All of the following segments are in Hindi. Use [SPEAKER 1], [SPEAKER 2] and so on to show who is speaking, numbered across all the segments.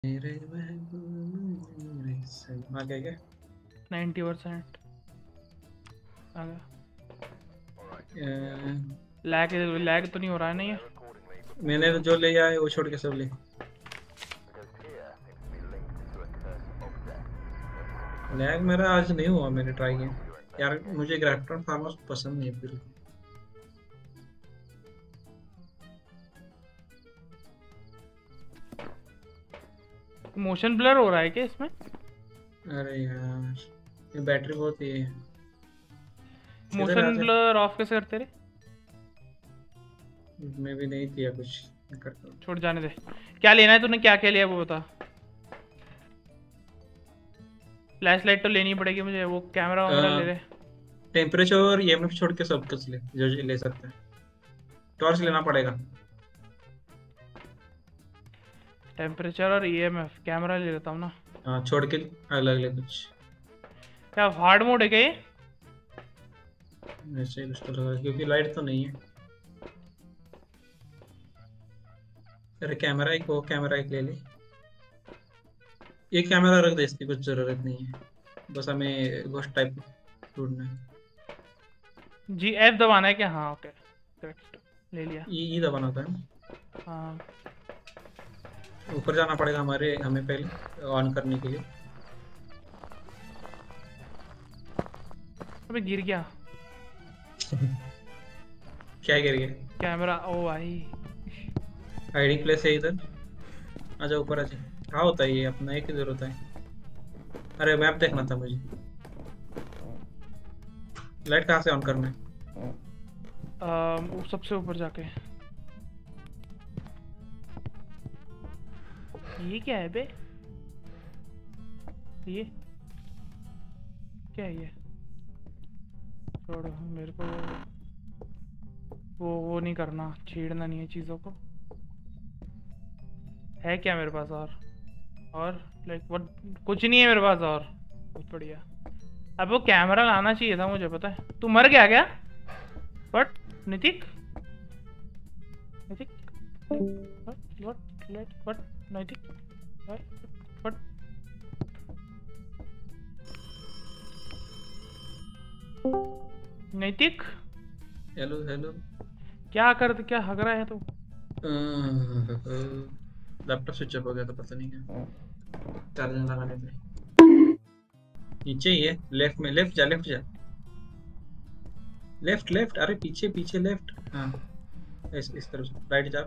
[SPEAKER 1] मेरे महबूब मेरे सनम आ गया क्या?
[SPEAKER 2] 90% आ गया।
[SPEAKER 1] अ,
[SPEAKER 2] लैग लैग तो नहीं हो रहा है? नहीं है।
[SPEAKER 1] मैंने तो जो ले आया है वो छोड़ के सब ले। लैग मेरा आज नहीं हुआ, मैंने ट्राई किया यार। मुझे ग्राफ्टन फार्मर्स पसंद नहीं है बिल्कुल।
[SPEAKER 2] मोशन ब्लर हो रहा है क्या इसमें?
[SPEAKER 1] अरे यार ये बैटरी बहुत ही है। इधर आ
[SPEAKER 2] मोशन
[SPEAKER 1] जा।
[SPEAKER 2] ब्लर ऑफ कैसे करते रे?
[SPEAKER 1] मैं भी नहीं किया कुछ, मैं करता हूँ।
[SPEAKER 2] छोड़ जाने दे। क्या लेना है तूने? क्या क्या लिया वो बता। फ्लैश लाइट तो लेनी पड़ेगी मुझे। वो कैमरा वैमरा ले ले।
[SPEAKER 1] टेम्परेचर और ईएमएफ छोड़ के सब कुछ ले जो जो ले सकते हैं। टॉर्च लेना पड़ेगा।
[SPEAKER 2] टेम्परेचर और ईएमएफ कैमरा ले लेता हूँ ना।
[SPEAKER 1] हाँ छोड़ के अलग ले कुछ।
[SPEAKER 2] क्या हार्ड मोड है क्या ये?
[SPEAKER 1] ऐसे ही कुछ तो लगा क्योंकि लाइट तो नहीं है। अरे कैमरा एक, वो कैमरा एक ले ले। ये कैमरा रख दे, इसकी कुछ जरूरत नहीं है। बस हमें घोस्ट टाइप ढूंढना है।
[SPEAKER 2] जी एफ दबाना है क्या? हाँ ओके करेक्ट ले लिया।
[SPEAKER 1] ये दबाना होता है।
[SPEAKER 2] हाँ
[SPEAKER 1] ऊपर जाना पड़ेगा हमारे, हमें पहले ऑन करने के लिए।
[SPEAKER 2] अबे गिर गया
[SPEAKER 1] क्या गिर गया?
[SPEAKER 2] कैमरा। ओ भाई
[SPEAKER 1] हाइडिंग प्लेस है इधर। आजा ऊपर आजा। हाँ होता है ये, अपना एक ही जरूरत है। अरे मैप देखना था मुझे। लाइट कहाँ से ऑन करना है?
[SPEAKER 2] वो सबसे ऊपर जाके। ये क्या है बे? ये क्या है ये? छोड़ मेरे को। वो नहीं करना, छेड़ना नहीं है चीज़ों को। है क्या मेरे पास और लाइक व्हाट? कुछ नहीं है मेरे पास और। बहुत बढ़िया। अब वो कैमरा लाना चाहिए था मुझे, पता है। तू मर गया क्या? But Nitik Nitik what Naitik what? Naitik
[SPEAKER 1] hello hello.
[SPEAKER 2] क्या हग रहा है तू?
[SPEAKER 1] लैपटॉप स्विच ऑफ हो गया तो पता नहीं क्या। चार्जिंग लगाने पे नीचे ही है। लेफ्ट में, लेफ्ट जा लेफ्ट जा। लेफ्ट लेफ्ट, अरे पीछे पीछे लेफ्ट। हाँ इस तरफ से राइट जा।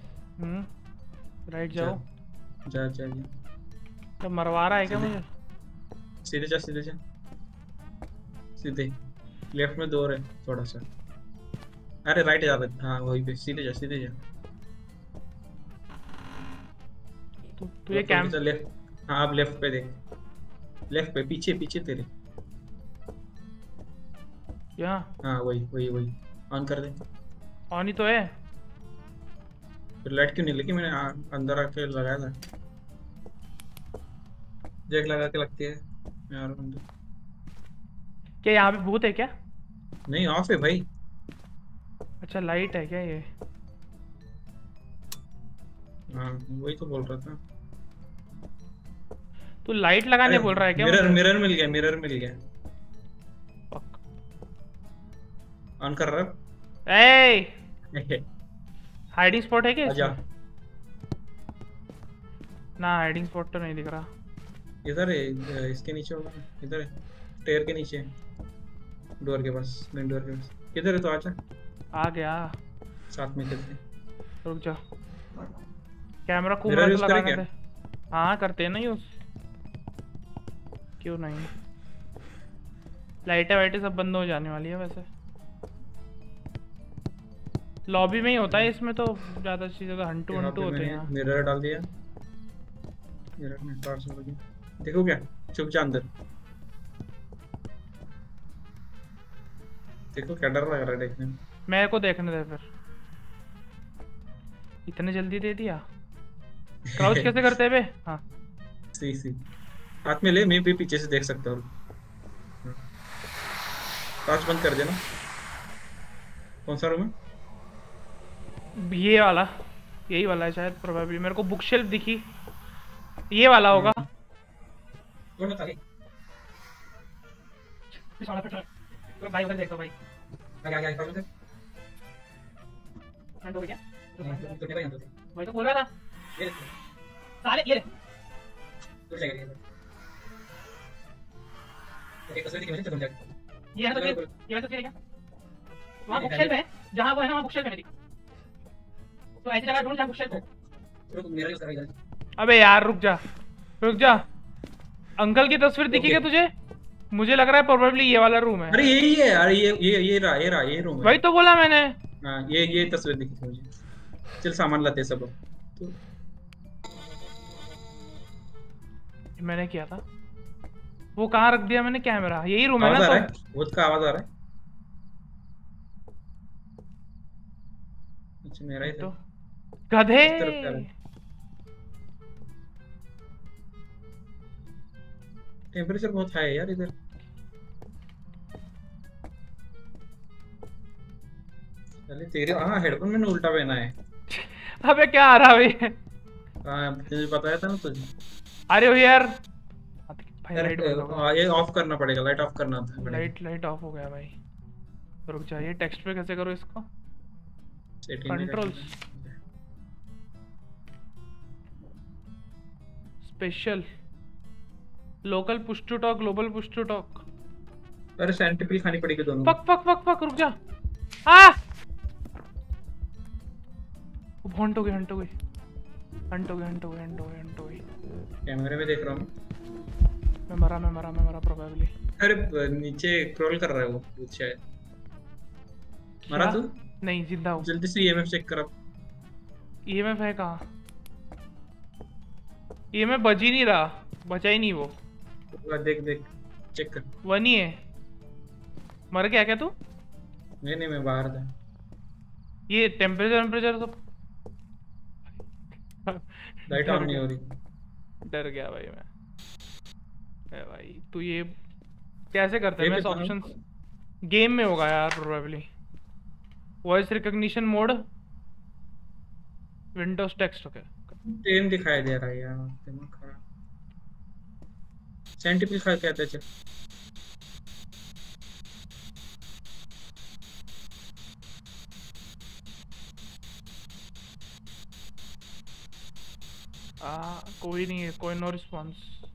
[SPEAKER 2] राइट
[SPEAKER 1] जा
[SPEAKER 2] जाओ।
[SPEAKER 1] जा जा जा।
[SPEAKER 2] तो मरवा रहा है क्या
[SPEAKER 1] सीधे
[SPEAKER 2] मुझे?
[SPEAKER 1] सीधे जा सीधे जा सीधे। लेफ्ट में डोर है थोड़ा सा। अरे राइट जा रहे, हाँ वही पे सीधे जा सीधे जा।
[SPEAKER 2] तू ये
[SPEAKER 1] थोड़ा थोड़ा
[SPEAKER 2] कैम
[SPEAKER 1] सा लेफ्ट। हाँ अब लेफ्ट पे देख। लेफ्ट पे पीछे पीछे तेरे।
[SPEAKER 2] यहाँ
[SPEAKER 1] हाँ वही वही वही। ऑन कर दे।
[SPEAKER 2] ऑन ही तो है।
[SPEAKER 1] फिर लाइट क्यों नहीं लगी? मैंने अंदर आके लगाया था। जैक लगा के लगती है यार अंदर।
[SPEAKER 2] क्या यहाँ पे भूत है क्या?
[SPEAKER 1] नहीं ऑफ है भाई।
[SPEAKER 2] अच्छा लाइट है क्या ये?
[SPEAKER 1] हाँ वही तो बोल रहा था।
[SPEAKER 2] तू लाइट
[SPEAKER 1] अरे
[SPEAKER 2] लगाने बोल रहा है क्या
[SPEAKER 1] मिरर
[SPEAKER 2] मुझे?
[SPEAKER 1] मिरर मिल गया, मिरर मिल गया।
[SPEAKER 2] Fuck.
[SPEAKER 1] ऑन कर रहा
[SPEAKER 2] ए
[SPEAKER 1] है।
[SPEAKER 2] हाइडिंग स्पॉट है क्या
[SPEAKER 1] आजा।
[SPEAKER 2] इसमें? ना हाइडिंग स्पॉट तो नहीं दिख रहा।
[SPEAKER 1] इधर है, इसके नीचे होगा। इधर है, स्टेयर के नीचे। डोर के पास, मेन डोर के पास। किधर है तो आजा।
[SPEAKER 2] आ गया।
[SPEAKER 1] साथ में चलते।
[SPEAKER 2] रुक जा। कैमरा खूब
[SPEAKER 1] मिरर
[SPEAKER 2] रहा तो
[SPEAKER 1] यूज करें
[SPEAKER 2] लगाने
[SPEAKER 1] क्या?
[SPEAKER 2] दे। हाँ करते हैं ना यूज। क्यों नहीं? लाइटें वाइटें सब बंद हो जाने वाली है वैसे। लॉबी में ही होता है इसमें तो। ज़्यादा चीज़ें तो हंटू
[SPEAKER 1] यहाँ
[SPEAKER 2] हंटू
[SPEAKER 1] पे
[SPEAKER 2] होते हैं
[SPEAKER 1] मैंने
[SPEAKER 2] यहाँ।
[SPEAKER 1] मिरर डाल दिया। मिरर में पार्स हो गया। देखो क्या? चुप जा अंदर। देखो क्या डर लग रहा है देखने में।
[SPEAKER 2] मेरे को देखने दे फिर। इतने जल्दी दे दिया? क्राउच कैसे करते हैं बे? हाँ
[SPEAKER 1] सी सी। हाथ में ले, मैं भी पीछे से देख सकता हूँ। टॉर्च बंद कर देना। कौन सा रूम है?
[SPEAKER 2] ये वाला। यही वाला है शायद प्रोबेबली। मेरे को बुक शेल्फ दिखी। ये वाला होगा।
[SPEAKER 1] कौन बता रही?
[SPEAKER 2] भाई उधर देखो भाई।
[SPEAKER 1] आगे आगे आगे कौन है?
[SPEAKER 2] हंड हो गया।
[SPEAKER 1] तो नहीं भाई हम तो
[SPEAKER 2] वही तो बोल रहा था।
[SPEAKER 1] ये
[SPEAKER 2] साले ये
[SPEAKER 1] तो जाएगा ये एक तस्वीर की वजह से तुम जाएगा
[SPEAKER 2] ये है तो ये वैसे क्या वहाँ बुक शेल्फ है, जहाँ वो है ना वहाँ बुक शेल्फ है मेरी, तो ऐसी जगह ढूंढ जहाँ बुक शेल्फ हो।
[SPEAKER 1] तो तुम मेरा यूज कर रही
[SPEAKER 2] अबे यार रुक जा। अंकल की तस्वीर दिखी क्या तुझे? मुझे लग रहा है प्रोबेबली ये वाला रूम है।
[SPEAKER 1] अरे यही है, अरे ये रहा ये रूम है।
[SPEAKER 2] वही तो बोला मैंने।
[SPEAKER 1] हाँ ये तस्वीर दिखी थी मुझे। चल सामान लाते हैं सब लोग। तो
[SPEAKER 2] मैंने किया था वो कहाँ रख दिया मैंने कैमरा? यही रूम है ना?
[SPEAKER 1] आवाज आ
[SPEAKER 2] तो
[SPEAKER 1] रहा है, वोट का आवाज आ रहा है। अच्छा मेरा ही
[SPEAKER 2] तो
[SPEAKER 1] था
[SPEAKER 2] गधे।
[SPEAKER 1] इस तरफ जा रहा है। टेम्परेचर बहुत हाई है यार इधर। चले तेरे हाँ हेडफोन मैंने उल्टा पहना है।
[SPEAKER 2] अबे क्या आ रहा है भाई?
[SPEAKER 1] हाँ तुझे बताया था ना तुझे।
[SPEAKER 2] अरे हो यार भाई लाइट बंद हो गया।
[SPEAKER 1] ये ऑफ करना पड़ेगा, लाइट ऑफ करना पड़ेगा।
[SPEAKER 2] लाइट ऑफ हो गया भाई। रुक जा, ये टेक्स्ट पे कैसे करो इसको?
[SPEAKER 1] सेटिंग में
[SPEAKER 2] controls special local push to talk, global push to talk.
[SPEAKER 1] अरे सैनिटरी खानी पड़ेगी दोनों
[SPEAKER 2] फक रुक जा। आ हंट हो गई।
[SPEAKER 1] कैमरे में देख रहा हूँ।
[SPEAKER 2] मैं मरा प्रोबेबली।
[SPEAKER 1] अरे नीचे क्रॉल कर रहा है वो भूत शायद। मरा तू?
[SPEAKER 2] नहीं जिंदा हूँ।
[SPEAKER 1] जल्दी से ईएमएफ चेक कर अब।
[SPEAKER 2] ईएमएफ है कहाँ? ईएमएफ बज ही नहीं रहा, बचा ही नहीं वो।
[SPEAKER 1] देख चेक कर।
[SPEAKER 2] वन ही है। मर गया क्या तू?
[SPEAKER 1] नहीं मैं बाहर था।
[SPEAKER 2] ये टेम्परेचर सब
[SPEAKER 1] लाइट ऑन नहीं हो रही।
[SPEAKER 2] डर गया भाई मैं। भाई तू ये कैसे करता है? मैं ऑप्शंस गेम में होगा यार probably. Voice recognition mode, Windows text. Okay
[SPEAKER 1] train दिखाई दे रहा है यार, दिमाग खराब। सैनिटरी खा के आते चल।
[SPEAKER 2] कोई नहीं है, कोई नो रिस्पॉन्स।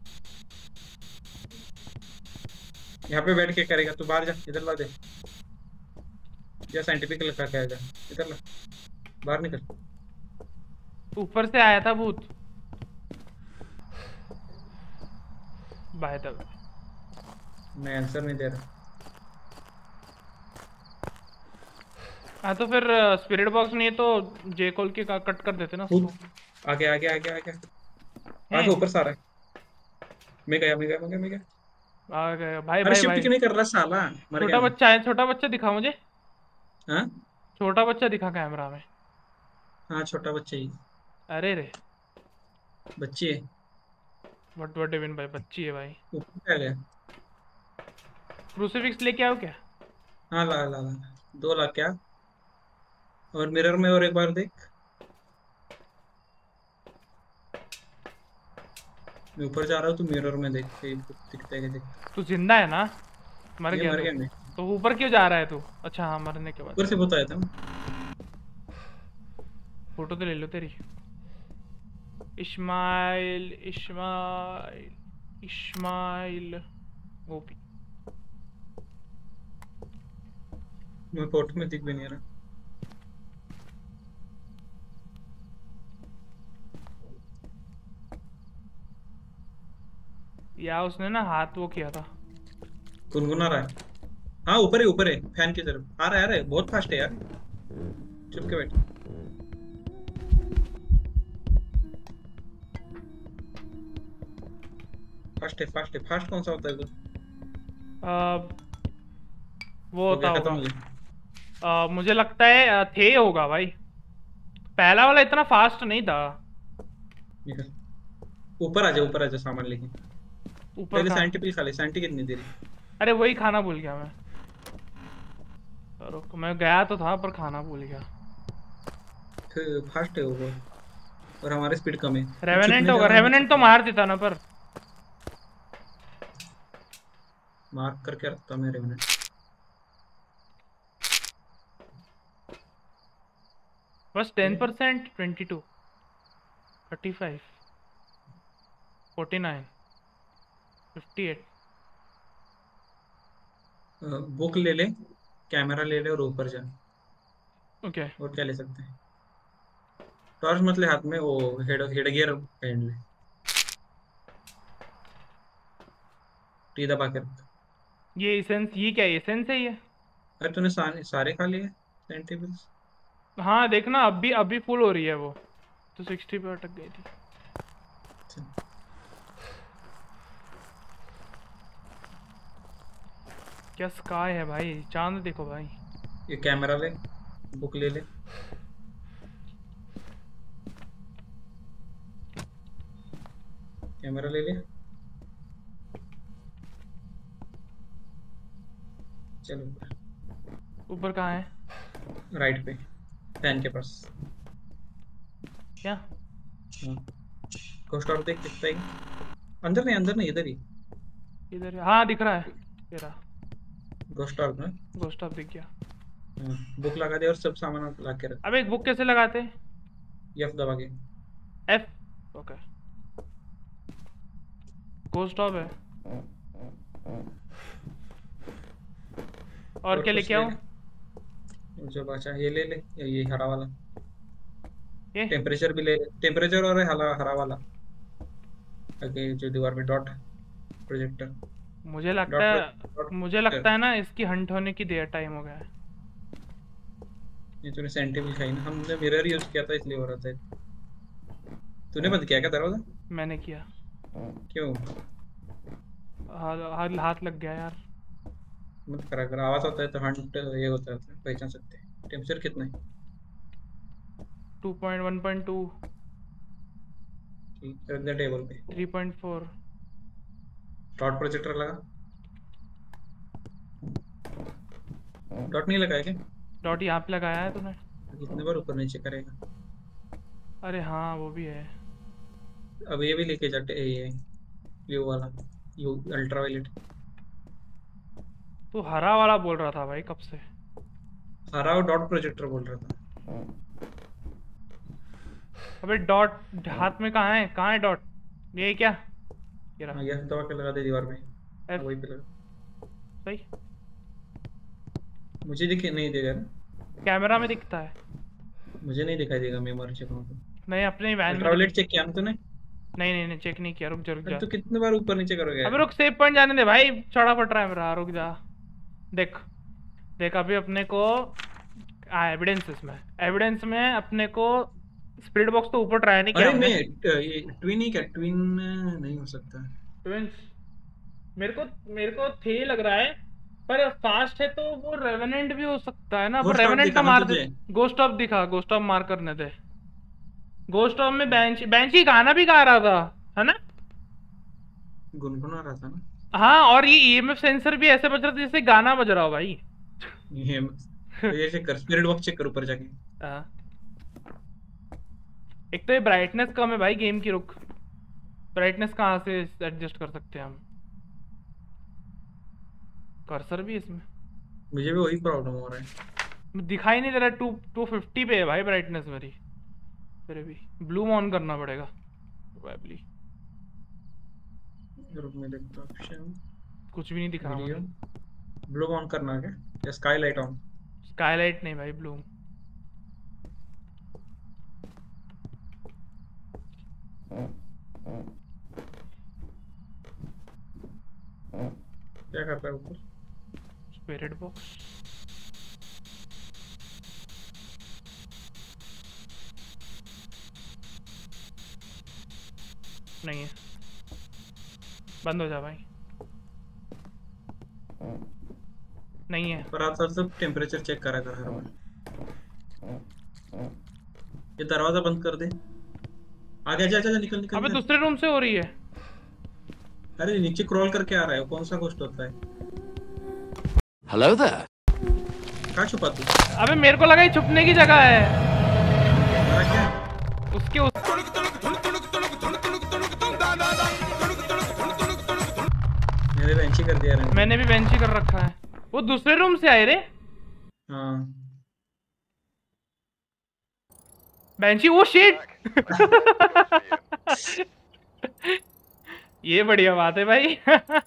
[SPEAKER 1] यहाँ पे बैठ के करेगा तू, बाहर जा, इधर ला दे। या साइंटिफिक लिखा के आएगा, इधर ला, बाहर निकल।
[SPEAKER 2] ऊपर से आया था भूत। बाय द वे
[SPEAKER 1] मैं आंसर नहीं दे रहा।
[SPEAKER 2] हाँ तो फिर स्पिरिट बॉक्स नहीं है तो जे कॉल के कट कर देते ना उसको।
[SPEAKER 1] आगे आगे ऊपर से आ रहा है। मैं गया
[SPEAKER 2] आ गए भाई।
[SPEAKER 1] अरे शिफ्ट क्यों नहीं कर रहा साला? मर
[SPEAKER 2] छोटा
[SPEAKER 1] गया मैं।
[SPEAKER 2] बच्चा है, छोटा बच्चा दिखा मुझे।
[SPEAKER 1] हाँ
[SPEAKER 2] छोटा बच्चा दिखा कैमरा में।
[SPEAKER 1] हाँ छोटा बच्चा ही।
[SPEAKER 2] अरे रे
[SPEAKER 1] बच्ची है।
[SPEAKER 2] व्हाट इवन भाई, बच्ची है भाई।
[SPEAKER 1] ऊपर क्या गया?
[SPEAKER 2] क्रूसीफिक्स लेके आओ क्या?
[SPEAKER 1] हाँ ला 2 लाख क्या? और मिरर में और एक बार देख। मैं ऊपर जा रहा हूँ, तू मिरर में देख दिखता है क्या? देख
[SPEAKER 2] तू जिंदा है ना? मर
[SPEAKER 1] ये मर
[SPEAKER 2] गया
[SPEAKER 1] गया मैं।
[SPEAKER 2] तो ऊपर क्यों जा रहा है तू? अच्छा हाँ, मरने के बाद।
[SPEAKER 1] ऊपर से बताया था।
[SPEAKER 2] फोटो तो ले लो तेरी। इस्माइल गोपी।
[SPEAKER 1] मैं फोटो में दिख भी नहीं रहा।
[SPEAKER 2] या उसने ना हाथ वो किया था।
[SPEAKER 1] गुनगुना रहा है। हाँ ऊपर है फैन की तरफ आ रहा है बहुत फास्ट है यार। चुप के बैठ। फास्ट कौन सा होता है वो?
[SPEAKER 2] वो होता
[SPEAKER 1] खत्म हो
[SPEAKER 2] होगा।
[SPEAKER 1] गया।
[SPEAKER 2] मुझे लगता है थे होगा भाई। पहला वाला इतना फास्ट नहीं था।
[SPEAKER 1] निकल ऊपर आ जा सामान लेके।
[SPEAKER 2] ऊपर
[SPEAKER 1] पहले
[SPEAKER 2] था।
[SPEAKER 1] साइंटिफिक खा ले, साइंटिफिक कितनी देर?
[SPEAKER 2] अरे वही खाना भूल गया मैं। रुक, मैं गया तो था पर खाना भूल गया।
[SPEAKER 1] फास्ट है वो। और हमारी स्पीड कम है।
[SPEAKER 2] रेवेनेंट
[SPEAKER 1] छुपने
[SPEAKER 2] होगा,
[SPEAKER 1] जाना
[SPEAKER 2] रेवेनेंट तो मार देता ना पर।
[SPEAKER 1] मार्क करके रखता हूँ मेरे में।
[SPEAKER 2] बस 10%, 22, 35, 49, 58।
[SPEAKER 1] बुक ले ले, कैमरा ले ले और ऊपर जा।
[SPEAKER 2] ओके।
[SPEAKER 1] और क्या ले सकते हैं? टॉर्च मत ले हाथ में, वो हेड हेड गियर पहन ले। टी दबा के रख।
[SPEAKER 2] ये एसेंस, ये क्या एसेंस है ये?
[SPEAKER 1] अरे तूने सारे खा लिए सेंटिबल्स?
[SPEAKER 2] हाँ देखना, अभी फुल हो रही है वो, तो 60 पे अटक गई थी। क्या स्काई है भाई, चांद देखो भाई।
[SPEAKER 1] ये कैमरा ले, बुक ले ले। कैमरा ले ले। चलो ऊपर।
[SPEAKER 2] ऊपर कहाँ है?
[SPEAKER 1] राइट पे, फैन के पास।
[SPEAKER 2] क्या?
[SPEAKER 1] हाँ, घोस्ट और देख दिखता है। अंदर नहीं, अंदर नहीं, इधर ही।
[SPEAKER 2] इधर है। हाँ दिख रहा है, ये रहा।
[SPEAKER 1] घोस्ट और ना।
[SPEAKER 2] गोस्ट ऑफ दिख गया।
[SPEAKER 1] हाँ, बुक लगा दे और सब सामान ला के रख।
[SPEAKER 2] अब एक बुक कैसे लगाते हैं?
[SPEAKER 1] एफ दबा के।
[SPEAKER 2] एफ। ओके। गोस्ट ऑफ है। और क्या
[SPEAKER 1] कुछ
[SPEAKER 2] लेके
[SPEAKER 1] ले
[SPEAKER 2] आऊँ?
[SPEAKER 1] ले। जो बचा ये ले ले, ये हरा वाला।
[SPEAKER 2] ये
[SPEAKER 1] टेम्परेचर भी ले ले, टेम्परेचर और हरा हरा वाला। आगे जो दीवार पे डॉट प्रोजेक्टर।
[SPEAKER 2] मुझे लगता
[SPEAKER 1] डॉट
[SPEAKER 2] है, मुझे लगता है ना इसकी हंट होने की देर टाइम हो गया है।
[SPEAKER 1] ये तूने सेंटिबल खाई ना, हमने मिरर यूज किया था इसलिए हो रहा था। तूने बंद किया क्या दरवाजा?
[SPEAKER 2] मैंने किया।
[SPEAKER 1] क्यों?
[SPEAKER 2] हाथ लग गया यार।
[SPEAKER 1] मत करा कर, आवाज आता है तो हंट ये होता है, पहचान सकते हैं। टेम्परेचर कितना है?
[SPEAKER 2] 2.1.2।
[SPEAKER 1] ठीक, रख दे टेबल पे।
[SPEAKER 2] 3.4।
[SPEAKER 1] डॉट प्रोजेक्टर लगा। डॉट नहीं लगाया क्या?
[SPEAKER 2] डॉट यहाँ पे लगाया है तूने?
[SPEAKER 1] कितने बार ऊपर नीचे करेगा?
[SPEAKER 2] अरे हाँ वो भी है।
[SPEAKER 1] अब ये भी लेके जाते ये व्यू वाला, यू अल्ट्रावायलेट।
[SPEAKER 2] तू हरा वाला बोल रहा था भाई कब से।
[SPEAKER 1] हरा और डॉट प्रोजेक्टर बोल रहा था।
[SPEAKER 2] अबे डॉट हाथ में कहाँ है, कहाँ है डॉट? ये क्या? ये रहा।
[SPEAKER 1] हाँ, ये दबा के लगा दे दीवार पे।
[SPEAKER 2] एफ।
[SPEAKER 1] वहीं पे लगा।
[SPEAKER 2] सही।
[SPEAKER 1] मुझे दिखे नहीं देगा ना?
[SPEAKER 2] कैमरा में दिखता है।
[SPEAKER 1] मुझे नहीं दिखाई देगा, मैं मर चुका हूँ तो।
[SPEAKER 2] नहीं अपने वैन में
[SPEAKER 1] अल्ट्रावायलेट चेक किया ना तूने?
[SPEAKER 2] नहीं नहीं नहीं, चेक नहीं किया। रुक जा रुक
[SPEAKER 1] अरे
[SPEAKER 2] जा।
[SPEAKER 1] तो कितने बार ऊपर नीचे करोगे
[SPEAKER 2] अबे
[SPEAKER 1] यार?
[SPEAKER 2] रुक, सेव पॉइंट जाने दे भाई, चौड़ा पड़ रहा है मेरा। रुक जा। देख देख अभी अपने को एविडेंस में, एविडेंस में अपने को स्पिरिट बॉक्स तो ऊपर ट्राई नहीं किया
[SPEAKER 1] अरे मैं
[SPEAKER 2] हमने।
[SPEAKER 1] ये ट्विन ही क्या, ट्विन नहीं हो सकता।
[SPEAKER 2] ट्विंस मेरे को थे लग रहा है, पर फास्ट है तो वो रेवेनेंट भी हो सकता है ना, पर
[SPEAKER 1] घोस्ट आउट
[SPEAKER 2] रेवेनेंट
[SPEAKER 1] दिखा
[SPEAKER 2] का
[SPEAKER 1] ना
[SPEAKER 2] मार दे।
[SPEAKER 1] तुझे?
[SPEAKER 2] गोस्ट ऑफ दिखा, गोस्ट ऑफ मार करने दे। गोस्ट ऑफ में बेंची गाना भी गा रहा था, है ना?
[SPEAKER 1] गुनगुना रहा था ना?
[SPEAKER 2] हाँ, और ये ईएमएफ सेंसर भी ऐसे बज रहा था जैसे गाना बज रहा हो भाई।
[SPEAKER 1] ये चेक कर, स्पिरिट बॉक्स चेक कर ऊपर जाके।
[SPEAKER 2] हाँ। एक तो ये ब्राइटनेस कम है भाई गेम की। रुक, ब्राइटनेस कहाँ से एडजस्ट कर सकते हैं हम? कर्सर भी इसमें
[SPEAKER 1] मुझे भी वही प्रॉब्लम हो रहा है।
[SPEAKER 2] दिखाई नहीं दे रहा। 250 पे है भाई ब्राइटनेस मेरी। फिर भी ब्लूम ऑन करना पड़ेगा प्रोबेबली।
[SPEAKER 1] रुक मैं देखता हूँ ऑप्शन।
[SPEAKER 2] कुछ भी नहीं दिख रहा
[SPEAKER 1] वीडियो
[SPEAKER 2] मुझे।
[SPEAKER 1] ब्लू ऑन करना है क्या, या स्काईलाइट ऑन?
[SPEAKER 2] स्काईलाइट नहीं भाई, ब्लूम।
[SPEAKER 1] क्या कर रहा है ऊपर?
[SPEAKER 2] स्पिरिट बॉक्स नहीं है। बंद हो जा भाई। नहीं है।
[SPEAKER 1] पर आप सब टेम्परेचर चेक करा कर हर बार। ये दरवाजा बंद कर दे। आगे जा जा जा, निकल निकल
[SPEAKER 2] अबे
[SPEAKER 1] निकल।
[SPEAKER 2] दूसरे रूम से हो रही है।
[SPEAKER 1] अरे नीचे क्रॉल करके आ रहा है, कौन सा घोस्ट होता है?
[SPEAKER 3] Hello there.
[SPEAKER 1] कहाँ छुपा तू?
[SPEAKER 2] अबे मेरे को लगा ये छुपने की जगह है।
[SPEAKER 1] हमारा क्या?
[SPEAKER 2] उसके
[SPEAKER 1] मैंने बेंच ही कर दिया रंग।
[SPEAKER 2] मैंने भी बेंच ही कर रखा है। वो दूसरे रूम से आए रे।
[SPEAKER 1] हाँ
[SPEAKER 2] बेंची, वो शिट। ये बढ़िया बात है भाई।